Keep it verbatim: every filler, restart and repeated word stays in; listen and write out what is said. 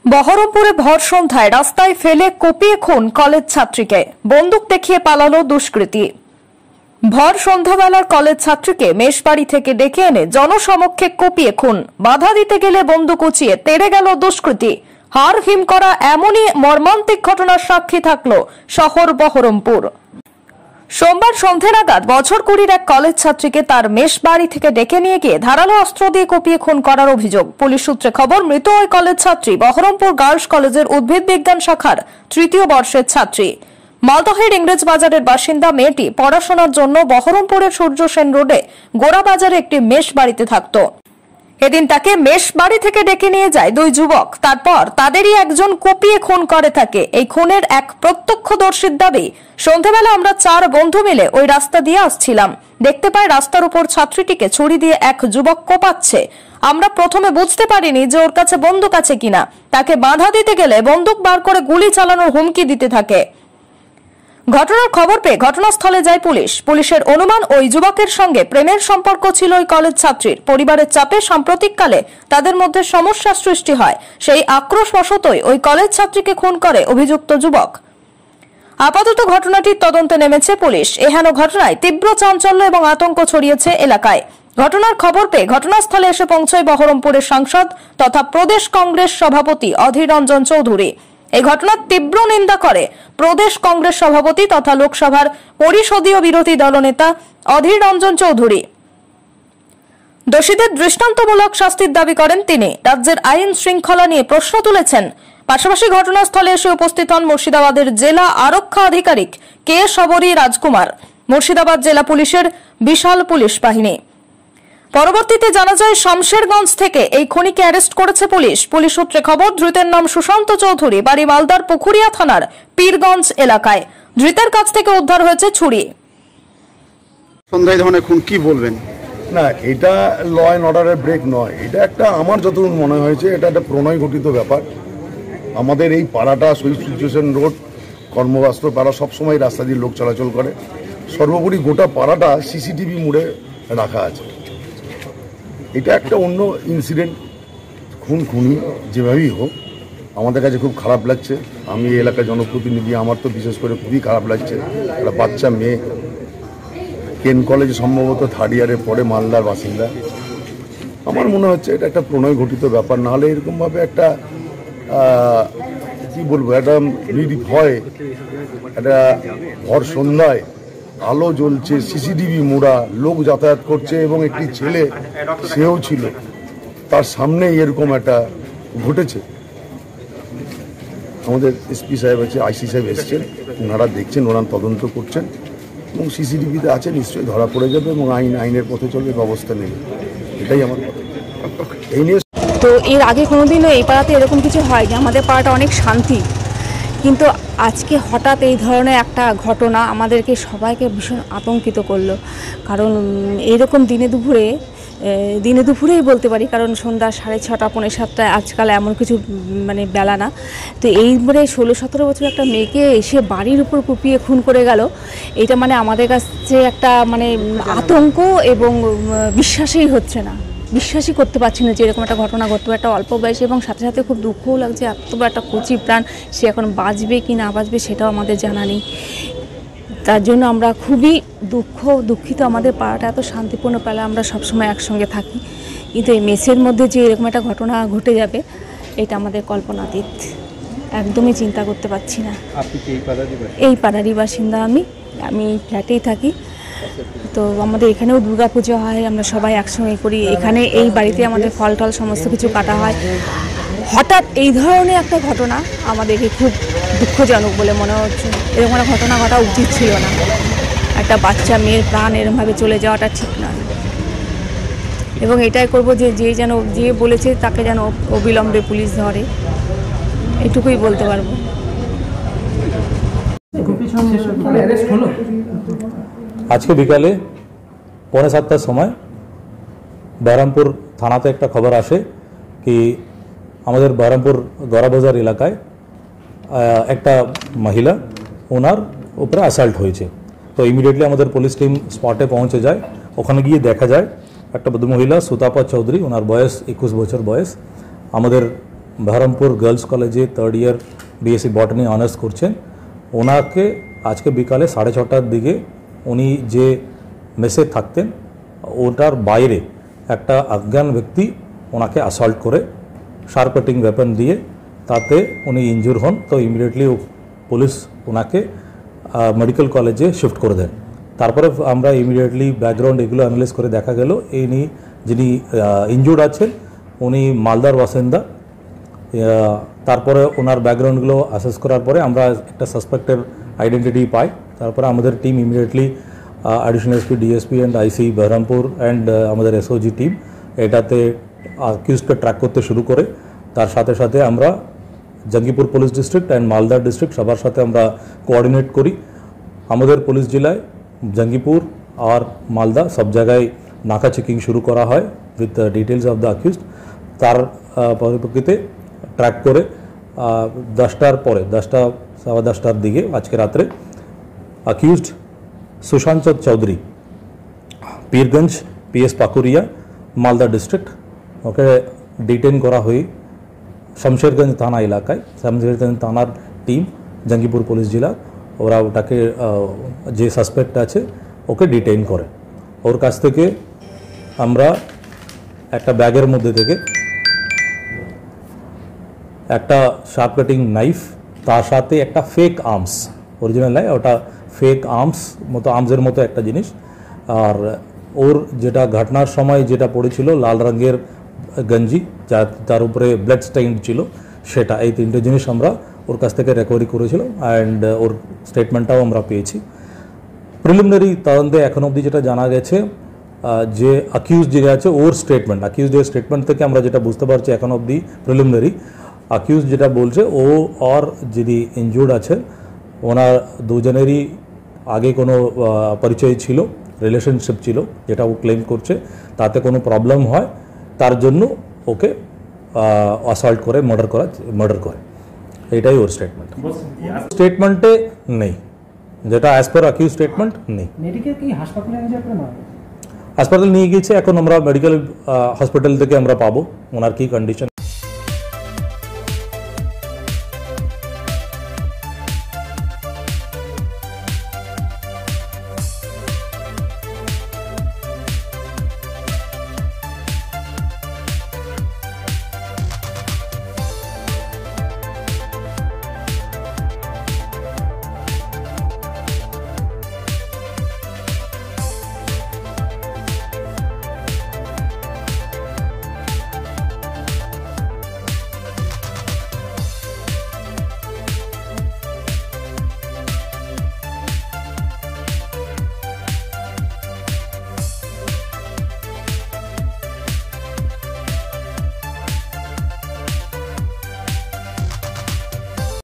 বহরমপুরে ভর সন্ধ্যায় রাস্তায় ফেলে কুপিয়ে খুন কলেজ ছাত্রীকে, বন্দুক দেখিয়ে পালালো দুষ্কৃতী। ভর সন্ধ্যাবেলার কলেজ ছাত্রীকে মেশবাড়ি থেকে ডেকে এনে জনসমক্ষে কুপিয়ে খুন, বাধা দিতে গেলে বন্দুক উঁচিয়ে তেড়ে গেল দুষ্কৃতী। হাড় হিম করা এমনই মর্মান্তিক ঘটনার সাক্ষী থাকল শহর বহরমপুর। সোমবার সন্ধ্যে নাগাদ বছর কুড়ির এক কলেজ ছাত্রীকে তার মেশ বাড়ি থেকে ডেকে নিয়ে গিয়ে ধারালো অস্ত্র দিয়ে কুপিয়ে খুন করার অভিযোগ। পুলিশ সূত্রে খবর, মৃত ওই কলেজ ছাত্রী বহরমপুর গার্লস কলেজের উদ্ভিদ বিজ্ঞান শাখার তৃতীয় বর্ষের ছাত্রী। মালদহের ইংরেজ বাজারের বাসিন্দা মেয়েটি পড়াশোনার জন্য বহরমপুরের সূর্য সেন রোডে গোড়া বাজারে একটি মেশ বাড়িতে থাকত। এদিন তাকে মেশ বাড়ি থেকে ডেকে নিয়ে যায় দুই যুবক, তারপর তাদেরই একজন কুপিয়ে খুন করে থাকে। এই খুনের এক প্রত্যক্ষদর্শীর দাবি, সন্ধ্যাবেলা আমরা চার বন্ধু মিলে ওই রাস্তা দিয়ে আসছিলাম, দেখতে পাই রাস্তার উপর ছাত্রীটিকে ছুরি দিয়ে এক যুবক কোপাচ্ছে। আমরা প্রথমে বুঝতে পারিনি যে ওর কাছে বন্দুক আছে কিনা। তাকে বাধা দিতে গেলে বন্দুক বার করে গুলি চালানোর হুমকি দিতে থাকে। ঘটনার খবর পেয়ে ঘটনাস্থলে যায় পুলিশ। পুলিশের অনুমান, ওই যুবকের সঙ্গে প্রেমের সম্পর্ক ছিল ওই কলেজ ছাত্রীর। পরিবারের চাপে সাম্প্রতিককালে তাদের মধ্যে সমস্যা সৃষ্টি হয়। সেই আক্রোশবশতই ওই কলেজ ছাত্রীকে খুন করে অভিযুক্ত যুবক। আপাতত ঘটনাটির তদন্তে নেমেছে পুলিশ। এহেন ঘটনায় তীব্র চাঞ্চল্য এবং আতঙ্ক ছড়িয়েছে এলাকায়। ঘটনার খবর পেয়ে ঘটনাস্থলে এসে পৌঁছয় বহরমপুরের সাংসদ তথা প্রদেশ কংগ্রেস সভাপতি অধীর রঞ্জন চৌধুরী। এই ঘটনার তীব্র নিন্দা করে প্রদেশ কংগ্রেস সভাপতি তথা লোকসভার পরিষদীয় বিরোধী দলনেতা অধীর রঞ্জন চৌধুরী। দোষীদের দৃষ্টান্তমূলক শাস্তির দাবি করেন তিনি। রাজ্যের আইন শৃঙ্খলা নিয়ে প্রশ্ন তুলেছেন। পাশাপাশি ঘটনাস্থলে এসে উপস্থিত হন মুর্শিদাবাদের জেলা আরক্ষা আধিকারিক কে শবরী রাজকুমার, মুর্শিদাবাদ জেলা পুলিশের বিশাল পুলিশ বাহিনী। পরবর্তীতে জানা যায়, শমশেরগঞ্জ থেকে এই খুনিকে অ্যারেস্ট করেছে পুলিশ। পুলিশ সূত্রে খবর, ধৃতের নাম সুশান্ত চৌধুরী, বাড়ি মালদার পুকুরিয়া থানার পীরগঞ্জ এলাকায়। ধৃতের কাছ থেকে উদ্ধার হয়েছে ছুরি। সন্ধ্যায় ধরনের খুন কি বলবেন? না, এটা ল অ্যান্ড অর্ডারের ব্রেক নয়, এটা একটা, আমার যতদূর মনে হয়েছে, এটা একটা প্রণয় ঘটিত ব্যাপার। আমাদের এই পাড়াটা শহীদ সূর্য সেন রোড, কর্মব্যস্ত পাড়া, সবসময় রাস্তা দিয়ে লোক চলাচল করে। সর্বোপরি গোটা পাড়াটা সিসিটিভি মোড়ে রাখা আছে। এটা একটা অন্য ইনসিডেন্ট, খুন খুনি যেভাবেই হোক, আমাদের কাছে খুব খারাপ লাগছে। আমি এই এলাকার জনপ্রতিনিধি, আমার তো বিশেষ করে খুবই খারাপ লাগছে। একটা বাচ্চা মেয়ে, কেন কলেজে সম্ভবত থার্ড ইয়ারে পড়ে, মালদার বাসিন্দা। আমার মনে হচ্ছে এটা একটা প্রণয় ঘটিত ব্যাপার। নাহলে এরকমভাবে একটা কি বলবো, একটা নির্ভয়, একটা ভর সন্ধ্যায় আলো জ্বলছে, সিসিটিভি মোড়া, লোক যাতায়াত করছে এবং একটি ছেলে, সেও ছিল, তার সামনেই এরকম একটা ঘটেছে। আমাদের এসপি সাহেব আছে, আইসি সাহেব এসছেন, ওনারা দেখছেন, ওনারা তদন্ত করছেন এবং সিসিটিভিতে আছে, নিশ্চয়ই ধরা পড়ে যাবে এবং আইন আইনের পথে চলবে, ব্যবস্থা নেবে। এটাই আমার কথা। এই নিয়ে তো এর আগে কোনোদিনও এই পাড়াতে এরকম কিছু হয়নি। আমাদের পাড়াটা অনেক শান্তি, কিন্তু আজকে হঠাৎ এই ধরনের একটা ঘটনা আমাদেরকে সবাইকে ভীষণ আতঙ্কিত করলো। কারণ এইরকম দিনে দুপুরে, দিনে দুপুরেই বলতে পারি, কারণ সন্ধ্যা সাড়ে ছটা পৌনে সাতটায় আজকাল এমন কিছু মানে বেলা না। তো এইবারে ষোলো সতেরো বছর একটা মেয়েকে এসে বাড়ির উপর কুপিয়ে খুন করে গেল। এটা মানে আমাদের কাছে একটা মানে আতঙ্ক এবং বিশ্বাসই হচ্ছে না, বিশ্বাসই করতে পারছি না যে এরকম একটা ঘটনা ঘটবে। একটা অল্প বয়সে এবং সাথে সাথে খুব দুঃখও লাগছে। এত বড় একটা কচি প্রাণ, সে এখন বাঁচবে কি না বাঁচবে সেটাও আমাদের জানা নেই। তার জন্য আমরা খুবই দুঃখ দুঃখিত। আমাদের পাড়াটা এত শান্তিপূর্ণ পেলে আমরা সবসময় একসঙ্গে থাকি, কিন্তু এই মেসের মধ্যে যে এরকম একটা ঘটনা ঘটে যাবে, এটা আমাদের কল্পনাতীত, একদমই চিন্তা করতে পারছি না। এই পাড়ারই বাসিন্দা আমি, আমি ফ্ল্যাটেই থাকি। তো আমাদের এখানেও দুর্গা পুজো হয়, আমরা সবাই একসঙ্গে করি। এখানে এই বাড়িতে আমাদের ফল টল সমস্ত কিছু কাটা হয়। হঠাৎ এই ধরনের একটা ঘটনা আমাদেরকে খুব দুঃখজনক বলে মনে হচ্ছে। এরকম একটা ঘটনা ঘটা উচিত ছিল না। একটা বাচ্চা মেয়ের প্রাণ এরকমভাবে চলে যাওয়াটা ঠিক নয়। এবং এটাই করব যে যে যেন যে বলেছে তাকে যেন অবিলম্বে পুলিশ ধরে, এটুকুই বলতে পারবো। আজকে বিকালে পৌনে সাতটার সময় বহরমপুর থানাতে একটা খবর আসে কি আমাদের বহরমপুর গড়াবাজার এলাকায় একটা মহিলা, ওনার উপরে অ্যাসাল্ট হয়েছে। তো ইমিডিয়েটলি আমাদের পুলিশ টিম স্পটে পৌঁছে যায়। ওখানে গিয়ে দেখা যায় একটা মহিলা সুতাপা চৌধুরী, ওনার বয়স একুশ বছর বয়স। আমাদের বহরমপুর গার্লস কলেজে third year BSc botany honours করছেন। ওনাকে আজকে বিকালে সাড়ে ছটার দিকে উনি যে মেসে থাকতেন ওটার বাইরে একটা আফগান ব্যক্তি ওনাকে অ্যাসল্ট করে শার্প কাটিং ওয়েপন দিয়ে, তাতে উনি ইনজুর হন। তো ইমিডিয়েটলি পুলিশ ওনাকে মেডিকেল কলেজে শিফট করে দেন। তারপরে আমরা ইমিডিয়েটলি ব্যাকগ্রাউন্ড এগুলো অ্যানালাইজ করে দেখা গেল ইনি যিনি ইনজুর্ড আছেন উনি মালদার বাসিন্দা। তারপরে ওনার ব্যাকগ্রাউন্ডগুলো অ্যাসেস করার পরে আমরা একটা সাসপেক্টের আইডেন্টিটি পাই। তারপরে আমাদের team immediately additional SP, DSP and IC Baharampur and আমাদের এসওজি টিম এটাতে অ্যাকিউজকে ট্র্যাক করতে শুরু করে। তার সাথে সাথে আমরা Jangipur police district and Malda district সবার সাথে আমরা কোঅর্ডিনেট করি। আমাদের পুলিশ জেলায় জঙ্গিপুর আর মালদা সব জায়গায় নাকা চেকিং শুরু করা হয় with details of the accused. তার পরিপ্রেক্ষিতে ট্র্যাক করে দশটার পরে দশটা সवा দশটার দিকে আজকে রাত্রে accused Sushanta Chowdhury, Pirganj PS Pakuria, Malda district, ওকে ডিটেন করা হয় শমশেরগঞ্জ থানা এলাকায়। শমশেরগঞ্জ থানার টিম জঙ্গিপুর পুলিশ জেলা ওরা ওটাকে যে সাসপেক্ট আছে ওকে ডিটেইন করে। ওর কাছ থেকে আমরা একটা ব্যাগের মধ্যে থেকে একটা শার্প কাটিং নাইফ, তার সাথে একটা ফেক আর্মস, অরিজিনাল নাই ওটা ফেক আর্মস মতো আর্মসের মতো একটা জিনিস, আর ওর যেটা ঘটনার সময় যেটা পড়েছিল লাল রঙের গঞ্জি যা তার উপরে ব্লাড স্টেইন ছিল সেটা, এই তিনটে জিনিস আমরা ওর কাছ থেকে রিকভারি করেছিল অ্যান্ড ওর স্টেটমেন্টটাও আমরা পেয়েছি। প্রিলিমিনারি তদন্তে এখন অবধি যেটা জানা গেছে যে অ্যাকিউজ যে আছে ওর স্টেটমেন্ট, অ্যাকিউজের স্টেটমেন্ট থেকে আমরা যেটা বুঝতে পারছি এখন অবধি প্রিলিমিনারি অ্যাকিউজ যেটা বলছে ও আর যিনি ইনজুর্ড আছে ওনার দুজনেরই আগে কোনো পরিচয় ছিল, রিলেশনশিপ ছিল যেটা ও ক্লেম করছে, তাতে কোনো প্রবলেম হয় তার জন্য ওকে অ্যাসল্ট করে মার্ডার করা মার্ডার করে, এটাই ওর স্টেটমেন্ট। স্টেটমেন্টে নেই, যেটা অ্যাজ পার অ্যাকিউজ স্টেটমেন্ট নেই। মেডিকেল কি হাসপাতালে নিয়ে যাবে না? হাসপাতাল নিয়ে গিয়েছে, এখন আমরা মেডিকেল হসপিটাল থেকে আমরা পাবো ওনার কি কন্ডিশন।